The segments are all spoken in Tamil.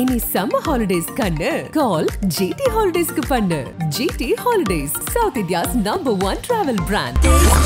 இனி சம்மர் ஹாலிடேஸ் கண்ணு கால் GT ஹாலிடேஸ்க்கு பண்ணு. GT holidays, South India's #1 travel brand.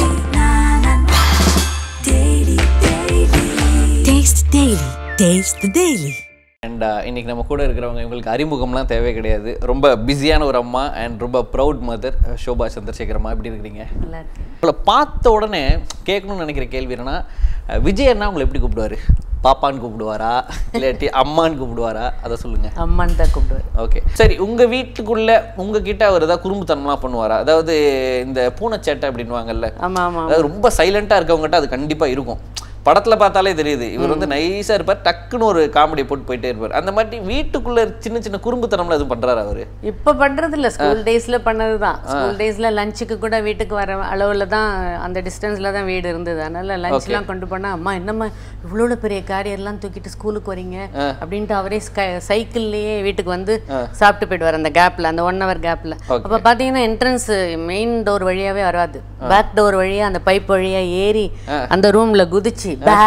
Taste Daily. Taste the Daily. And இன்னைக்கு நம்ம கூட இருக்கிறவங்க இவங்களுக்கு அறிமுகம்லாம் தேவை கிடையாது. ரொம்ப பிஸியான ஒரு அம்மா அண்ட் ரொம்ப ப்ரௌட் மதர் ஷோபா சந்திரசேகர் அம்மா. எப்படி இருக்கிறீங்க? உங்களை பார்த்த உடனே கேட்கணும்னு நினைக்கிற கேள்வி என்னன்னா, விஜய் அண்ணா உங்களை எப்படி கூப்பிடுவாரு? பாப்பான்னு கூப்பிடுவாரா இல்லாட்டி அம்மான்னு கூப்பிடுவாரா? அதை சொல்லுங்க. அம்மான்னு தான் கூப்பிடுவாரு. ஓகே, சரி. உங்கள் வீட்டுக்குள்ளே உங்ககிட்ட அவர் ஏதாவது குறும்புத்தனம்லாம் பண்ணுவாரா? அதாவது இந்த பூனைச்சேட்டை அப்படின்வாங்கல்ல, அதாவது ரொம்ப சைலண்ட்டாக இருக்கவங்ககிட்ட அது கண்டிப்பாக இருக்கும். படத்தில் பார்த்தாலே தெரியுது, இவர் வந்து நைஸாக இருப்பார், டக்குன்னு ஒரு காமெடியை போட்டு போயிட்டே இருப்பார். அந்த மாதிரி வீட்டுக்குள்ளே சின்ன சின்ன குறும்புத்தனம்ல எதுவும் பண்ணுறாரு அவர்? இப்போ பண்ணுறது இல்லை, ஸ்கூல் டேஸில் பண்ணது தான். ஸ்கூல் டேஸில் லஞ்சுக்கு கூட வீட்டுக்கு வர அளவில் தான், அந்த டிஸ்டன்ஸில் தான் வீடு இருந்தது. அதனால் லஞ்ச்லாம் கொண்டு போனால், அம்மா என்னம்மா இவ்வளோ பெரிய கேரியர்லாம் தூக்கிட்டு ஸ்கூலுக்கு வரீங்க அப்படின்ட்டு அவரே சைக்கிள்லேயே வீட்டுக்கு வந்து சாப்பிட்டு போயிடுவார். அந்த கேப்பில், அந்த 1 hour கேப்பில். அப்போ பார்த்தீங்கன்னா என்ட்ரன்ஸ் மெயின் டோர் வழியாகவே வராது, பேக் டோர் வழியாக அந்த பைப் வழியாக ஏறி அந்த ரூமில் குதிச்சு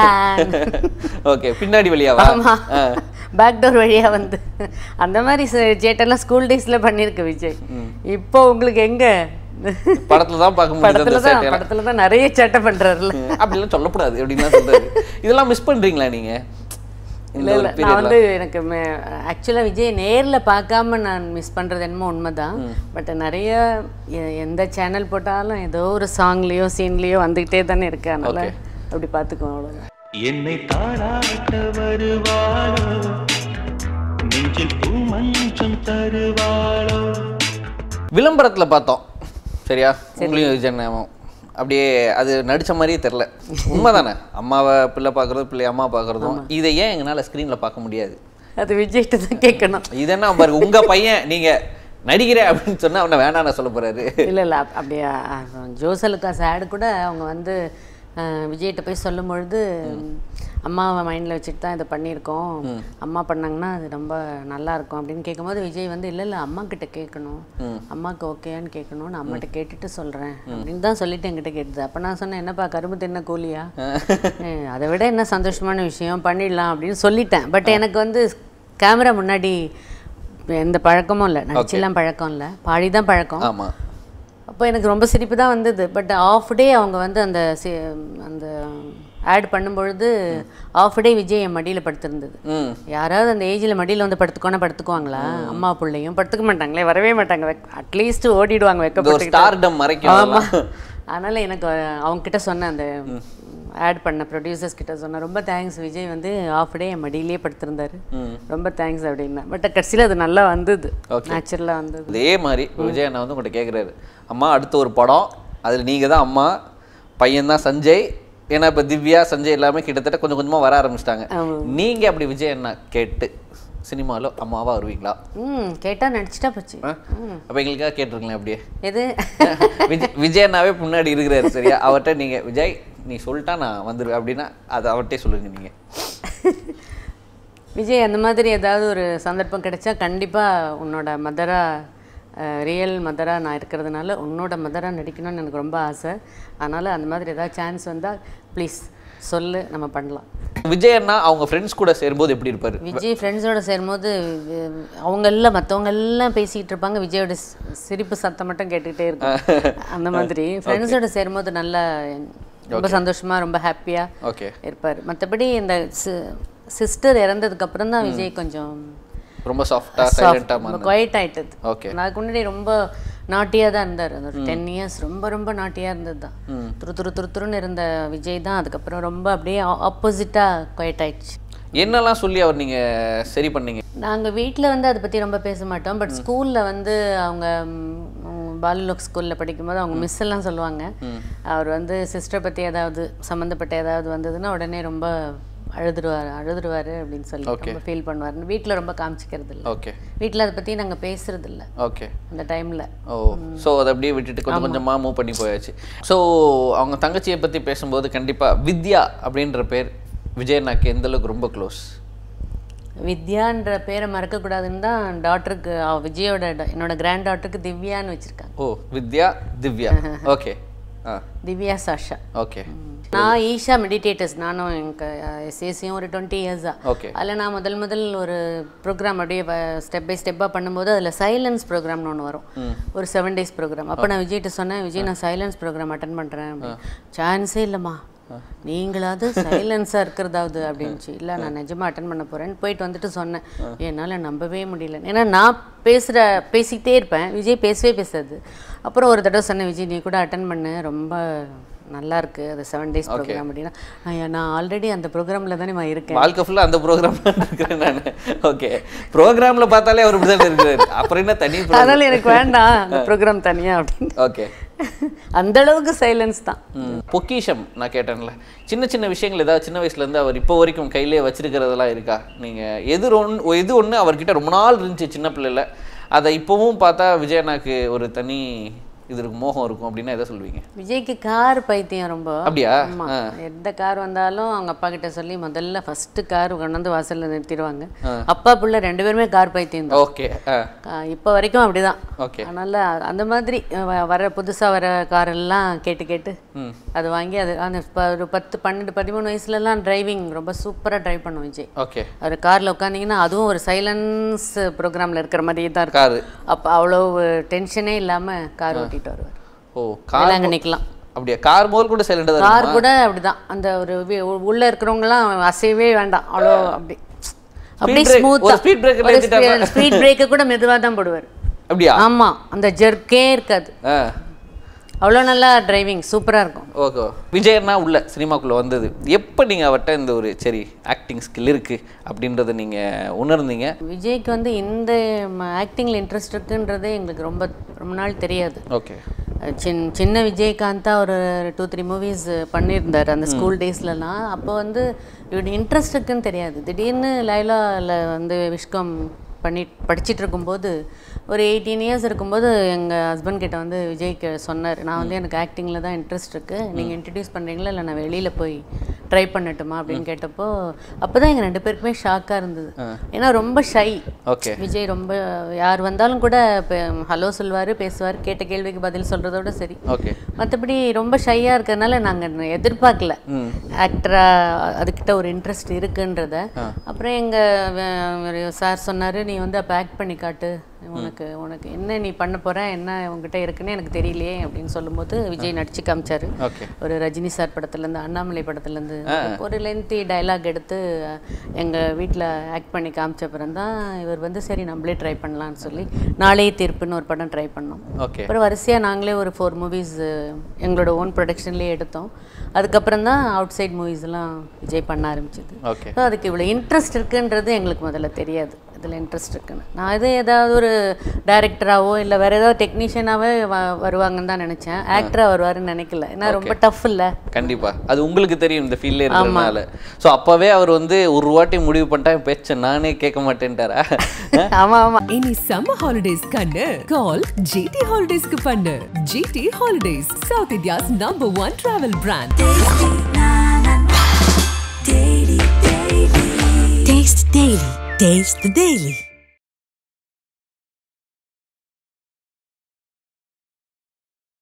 ஓகே, பின்னாடி வழியா பேக் டோர் வழியா வந்து அந்த மாதிரி சேட்டெல்லாம் ஸ்கூல் டேஸ்ல பண்ணிருக்கு விஜய். இப்போ உங்களுக்கு எங்க படத்துல தான் பார்க்க முடியுது, படத்துல தான் நிறைய சேட்டை பண்றாருல. அப்படிலாம் சொல்லக்கூடாது அப்படின்னா சொல்றாரு. இதெல்லாம் மிஸ் பண்றீங்களா நீங்க? இல்லை இல்லை, நான் வந்து எனக்கு ஆக்சுவலாக விஜய் நேரில் பார்க்காம நான் மிஸ் பண்ணுறது என்னமோ உண்மைதான். பட் நிறைய எந்த சேனல் போட்டாலும் ஏதோ ஒரு சாங்லேயோ சீன்லேயோ வந்துக்கிட்டே தானே இருக்கு. அதனால அப்படி பார்த்துக்குவோம், அவ்வளோதான். என்னை தாளாட்ட வருவாளோ, நெஞ்சில் பூமஞ்சம் தருவாளோ. விளம்பரத்தில் பார்த்தோம் சரியா, உங்களையும் விஜய் அப்படியே அது நடித்த மாதிரியே தெரில. உண்மைதானே? அம்மாவை பிள்ளை பார்க்குறதும் பிள்ளை அம்மா பார்க்குறதும். இதை ஏன் எங்களால் ஸ்க்ரீனில் பார்க்க முடியாது? அது விஜய்கிட்ட தான் கேட்கணும். இது என்ன பாருங்க, உங்கள் பையன் நீங்கள் நடிக்கிறேன் அப்படின்னு சொன்னால் அவனை வேணான்னு சொல்ல போகிறாரு. இல்லை இல்லை, அப்படியே ஜோசலுக்காஸ் ஆடு கூட அவங்க வந்து விஜய்கிட்ட போய் சொல்லும் பொழுது, அம்மாவை மைண்டில் வச்சுட்டு தான் இதை பண்ணியிருக்கோம், அம்மா பண்ணாங்கன்னா அது ரொம்ப நல்லா இருக்கும் அப்படின்னு கேட்கும்போது, விஜய் வந்து இல்லை இல்லை அம்மா கிட்ட கேட்கணும், அம்மாவுக்கு ஓகேன்னு கேட்கணும், நான் அம்மாட்ட கேட்டுட்டு சொல்கிறேன் அப்படின்னு தான் சொல்லிட்டு என்கிட்ட கேட்டுது. அப்போ நான் சொன்னேன், என்னப்பா கரும்பு தின்ன கூலியா, அதை விட என்ன சந்தோஷமான விஷயம், பண்ணிடலாம் அப்படின்னு சொல்லிட்டேன். பட் எனக்கு வந்து கேமரா முன்னாடி எந்த பழக்கமும் இல்லை, நடிச்செல்லாம் பழக்கம் இல்லை, பாடி தான் பழக்கம். ஆமாம். அப்போ எனக்கு ரொம்ப சிரிப்பு தான் வந்தது. பட் ஆஃப் டே அவங்க வந்து அந்த ஆட் பண்ணும்பொழுது ஆஃப் டே விஜய் என் மடியில் படுத்திருந்தது. யாராவது அந்த ஏஜில் மடியில் வந்து படுத்துக்குவாங்களா? அம்மா பிள்ளையும் படுத்துக்க மாட்டாங்களே, வரவே மாட்டாங்க, அட்லீஸ்ட் ஓடிடுவாங்க வெக்கப்பட்டு. ஆமாம். அதனால் எனக்கு அவங்கக்கிட்ட சொன்னேன், அந்த ஆட் பண்ண ப்ரொடியூசர்ஸ் கிட்ட சொன்னேன், ரொம்ப தேங்க்ஸ் விஜய் வந்து ஆஃப் டே என் மடியிலே படுத்திருந்தாரு, ரொம்ப தேங்க்ஸ் அப்படின்னா. பட் கடைசியில் அது நல்லா வந்தது, நேச்சுரலாக வந்தது. அதே மாதிரி விஜய் அண்ணா வந்து உங்கள்கிட்ட கேட்குறாரு, அம்மா அடுத்த ஒரு படம், அதில் நீங்கள் தான் அம்மா, பையன் தான் சஞ்சய். ஏன்னா இப்போ திவ்யா சஞ்சய் எல்லாமே கிட்டத்தட்ட கொஞ்சம் கொஞ்சமாக வர ஆரம்பிச்சிட்டாங்க. நீங்கள் அப்படி விஜய் அண்ணா கேட்டு சினிமாவில் அம்மாவாக வருவீங்களா? கேட்டால் நடிச்சிட்டா போச்சு. அப்போ எங்களுக்காக கேட்டிருக்கலாம் அப்படியே. எது விஜய் அண்ணாவே முன்னாடி இருக்கிறாரு சரியா, அவர்கிட்ட நீங்கள் விஜய் நீ சொல்லிட்டா நான் வந்துடுவேன் அப்படின்னா அதை அவர்கிட்டே சொல்லுங்க நீங்கள். விஜய் அந்த மாதிரி ஏதாவது ஒரு சந்தர்ப்பம் கிடைச்சா கண்டிப்பாக உன்னோட மதராக, ரியல் மதராக நான் இருக்கிறதுனால உன்னோட மதராக நடிக்கணும்னு எனக்கு ரொம்ப ஆசை. அதனால் அந்த மாதிரி ஏதாவது சான்ஸ் வந்தால் ப்ளீஸ் சொல்லு, நம்ம பண்ணலாம். விஜய் அண்ணா அவங்க ஃப்ரெண்ட்ஸ் கூட சேரும்போது எப்படி இருப்பார்? விஜய் ஃப்ரெண்ட்ஸோட சேரும்போது அவங்க எல்லாம் மற்றவங்க எல்லாம் பேசிக்கிட்டு இருப்பாங்க, விஜயோட சிரிப்பு சத்தம் மட்டும் கேட்டுக்கிட்டே இருக்கும். அந்த மாதிரி ஃப்ரெண்ட்ஸோட சேரும்போது நல்லா ரொம்ப சந்தோஷமாக ரொம்ப ஹாப்பியாக இருப்பார். மற்றபடி இந்த சிஸ்டர் இறந்ததுக்கு அப்புறம் தான் விஜய் கொஞ்சம் ரொம்ப சாஃப்டா சைலண்டா குவைட் ஆயிட்டது. அதுக்கு முன்னாடி ரொம்ப நாட்டியாக தான் இருந்தார். அந்த 10 years ரொம்ப ரொம்ப நாட்டியாக இருந்தது தான். துருத்துருன்னு இருந்த விஜய் தான் அதுக்கப்புறம் ரொம்ப அப்படியே ஆப்போசிட்டாக குவைட் ஆயிடுச்சு. என்னெல்லாம் சொல்லி அவர் நீங்கள் சரி பண்ணீங்க? நாங்கள் வீட்டில் வந்து அதை பற்றி ரொம்ப பேச மாட்டோம். பட் ஸ்கூலில் வந்து அவங்க பாலுலோக் ஸ்கூலில் படிக்கும்போது அவங்க மிஸ் எல்லாம் சொல்லுவாங்க, அவர் வந்து சிஸ்டரை பற்றி ஏதாவது சம்மந்தப்பட்ட ஏதாவது வந்ததுன்னா உடனே ரொம்ப அழுதுருவார் அப்படின்னு சொல்லி ரொம்ப ஃபீல் பண்ணுவார். வீட்டில் ரொம்ப காமிச்சிக்கிறது இல்லை. ஓகே, வீட்டில் அதை பற்றி நாங்கள் பேசுறது இல்லை. ஓகே, அந்த டைமில். ஓ, ஸோ அதை அப்படியே விட்டுட்டு கொஞ்சம் கொஞ்சமாக மூவ் பண்ணி போயாச்சு. ஸோ அவங்க தங்கச்சியை பற்றி பேசும்போது கண்டிப்பாக வித்யா அப்படின்ற பேர் விஜய் அண்ணாக்கு எந்த அளவுக்கு ரொம்ப க்ளோஸ்? வித்யான்ற பேரை மறக்கக்கூடாதுன்னு தான் டாக்டருக்கு, விஜயோட என்னோட கிராண்ட் டாக்டருக்கு திவ்யான்னு வச்சுருக்காங்க. ஓ, வித்யா திவ்யா. ஓகே, திவ்யா சாஷா. ஓகே. நான் ஈஷா மெடிடேட்டர்ஸ் நானும் எனக்கு எஸ்ஏசியும் ஒரு 20 years தான். அதில் நான் முதல் ஒரு ப்ரோக்ராம் அப்படியே ஸ்டெப் பை ஸ்டெப்பாக பண்ணும்போது அதில் சைலன்ஸ் ப்ரோக்ராம்னு ஒன்று வரும், ஒரு 7 days ப்ரோக்ராம். அப்போ நான் விஜய்கிட்ட சொன்னேன், விஜய் நான் சைலன்ஸ் ப்ரோக்ராம் அட்டன் பண்ணுறேன். சான்ஸே இல்லைம்மா, நீங்களாவது சைலன்ஸாக இருக்கிறதாவது அப்படின்ச்சு. இல்லை நான் நிஜமாக அட்டன் பண்ண போகிறேன்னு போயிட்டு வந்துட்டு சொன்னேன். என்னால் நம்பவே முடியல. ஏன்னா நான் பேசிக்கிட்டே இருப்பேன், விஜய் பேசாது. அப்புறம் ஒரு தடவை சொன்னேன், விஜய் நீ கூட அட்டன் பண்ணு, ரொம்ப நல்லா இருக்கு அது 7 days ப்ரோக்ராம் அப்படின்னா. நான் ஆல்ரெடி அந்த ப்ரோக்ராமில் தானே இருக்கேன், வாழ்க்கை ஃபுல்லாக அந்த ப்ரோக்ராம் இருக்கிறேன் நான். ஓகே, ப்ரோக்ராமில் பார்த்தாலே அவர் இப்படி தான் இருக்கிறாரு, அப்புறம் என்ன தனி, அதனால எனக்கு வேண்டாம் அந்த ப்ரோக்ராம் தனியாக அப்படின்னு. ஓகே, அந்த அளவுக்கு சைலன்ஸ் தான். பொக்கிஷம் நான் கேட்டேன்ல, சின்ன விஷயங்கள் ஏதாவது சின்ன வயசுலேருந்து அவர் இப்போ வரைக்கும் கையிலே வச்சிருக்கிறதெல்லாம் இருக்கா? நீங்கள் எது ஒன்று அவர்கிட்ட ரொம்ப நாள் இருந்துச்சு சின்ன பிள்ளைல, அதை இப்போவும் பார்த்தா விஜயண்ணாக்கு ஒரு தனி இது இருக்கும், மோகம் இருக்கும் அப்படின்னா எதை சொல்லுவீங்க? விஜய்க்கு கார் பைத்தியம் ரொம்ப. அப்படியா? எந்த கார் வந்தாலும் அவங்க அப்பா கிட்ட சொல்லி முதல்ல ஃபர்ஸ்ட் கார் கொண்டு வந்து வாசல்ல நிறுத்திடுவாங்க. அப்பா பிள்ளை 2 பேருமே கார் பைத்தியம் தான். ஓகே, இப்போ வரைக்கும் அப்படிதான். ஓகே, அதனால அந்த மாதிரி புதுசா வர கார் எல்லாம் கேட்டு அது வாங்கி அது அந்த ஒரு 10, 12, 13 வயசுலலாம் டிரைவிங் ரொம்ப சூப்பராக டிரைவ் பண்ணும் விஜய். ஓகே, அவர் காரில் உட்காந்திங்கன்னா அதுவும் ஒரு சைலன்ஸ் ப்ரோக்ராமில் இருக்கிற மாதிரியே தான் இருக்கும். அப்போ அவ்வளோ டென்ஷனே இல்லாமல் கார் ஓட்டிட்டு வருவார். ஓ, கார் நிற்கலாம். அப்படியா? கார் முதல் கூட சைலண்டாக தான். கார் கூட அப்படிதான். அந்த ஒரு உள்ளே இருக்கிறவங்கலாம் அசையவே வேண்டாம், அவ்வளோ அப்படி ஸ்மூத்தாக. ஸ்பீட் பிரேக்கை கூட மெதுவாக தான் போடுவார். அப்படியா? ஆமாம், அந்த ஜெர்க்கே இருக்காது. அவ்வளோ நல்லா டிரைவிங் சூப்பராக இருக்கும். ஓகே, விஜயண்ணா உள்ள சினிமாக்குள்ளே வந்தது எப்போ நீங்கள் அவர்கிட்ட இந்த ஒரு சரி ஆக்டிங் ஸ்கில் இருக்குது அப்படின்றத நீங்கள் உணர்ந்தீங்க? விஜய்க்கு வந்து இந்த ஆக்டிங்கில் இன்ட்ரெஸ்ட் இருக்குன்றதே எங்களுக்கு ரொம்ப நாள் தெரியாது. ஓகே, சின்ன விஜயகாந்தா ஒரு 2-3 மூவிஸ் பண்ணியிருந்தார் அந்த ஸ்கூல் டேஸ்லலாம். அப்போ வந்து இவருடைய இன்ட்ரெஸ்ட் இருக்குன்னு தெரியாது. திடீர்னு லைலாவில் வந்து விஷ்கம் படிச்சுட்டு இருக்கும்போது ஒரு 18 years இருக்கும்போது எங்கள் ஹஸ்பண்ட் கிட்ட வந்து விஜய்க்கு சொன்னார், நான் வந்து எனக்கு ஆக்டிங்கில் தான் இன்ட்ரெஸ்ட் இருக்குது, நீங்கள் இன்ட்ரடியூஸ் பண்ணுறீங்களா இல்லை நான் வெளியில் போய் ட்ரை பண்ணட்டுமா அப்படின்னு கேட்டப்போ அப்போ தான் எங்கள் 2 பேருக்குமே ஷாக்காக இருந்தது. ஏன்னா ரொம்ப ஷை. ஓகே, விஜய் ரொம்ப யார் வந்தாலும் கூட ஹலோ சொல்வார், பேசுவார், கேட்ட கேள்விக்கு பதில் சொல்கிறதோட சரி. ஓகே, மற்றபடி ரொம்ப ஷையாக இருக்கிறதுனால நாங்கள் எதிர்பார்க்கல ஆக்டராக அதுக்கிட்ட ஒரு இன்ட்ரெஸ்ட் இருக்குன்றத. அப்புறம் எங்கள் சார் சொன்னார், நீ வந்து அப்போ ஆக்ட் பண்ணி காட்டு, உனக்கு என்ன நீ பண்ண போற, என்ன உங்ககிட்ட இருக்குன்னு எனக்கு தெரியலையே அப்படின்னு சொல்லும்போது விஜய் நடிச்சு காமிச்சாரு. ஒரு ரஜினி சார் படத்துலேருந்து, அண்ணாமலை படத்துலேருந்து ஒரு லென்த்தி டைலாக் எடுத்து எங்கள் வீட்டில் ஆக்ட் பண்ணி காமிச்ச அப்புறம் தான் இவர் வந்து சரி நம்மளே ட்ரை பண்ணலான்னு சொல்லி நாளைய தீர்ப்புன்னு ஒரு படம் ட்ரை பண்ணோம். அப்புறம் வரிசையாக நாங்களே ஒரு 4 movies எங்களோட ஓன் ப்ரொடக்ஷன்லேயே எடுத்தோம். அதுக்கப்புறம் தான் அவுட் சைட் மூவிஸ்லாம் விஜய் பண்ண ஆரம்பிச்சிது. ஸோ அதுக்கு இவ்வளோ இன்ட்ரெஸ்ட் இருக்குன்றது எங்களுக்கு முதல்ல தெரியாது, இதில் இன்ட்ரெஸ்ட் இருக்குன்னு. நான் ஏதாவது ஒரு டைரக்டராகவோ இல்லை வேறு ஏதாவது டெக்னீஷியனாகவே வருவாங்கன்னு தான் நினச்சேன். ஆக்டராக வருவாருன்னு நினைக்கல, ஏன்னா ரொம்ப டஃப் இல்லை. கண்டிப்பாக அது உங்களுக்கு தெரியும் இந்த ஃபீல்டில் இருக்கிறதுனால. ஸோ அப்போவே அவர் வந்து ஒரு வாட்டி முடிவு பண்ணிட்டா பேச்ச நானே கேட்க மாட்டேன்ட்டாரா? ஆமாம். இனி சம்மர் ஹாலிடேஸ் கண்ணு கால் ஜிடி ஹாலிடேஸ்க்கு பண்ணு. GT holidays, south India's number 1 travel brand. Taste the Daily. Taste the Daily.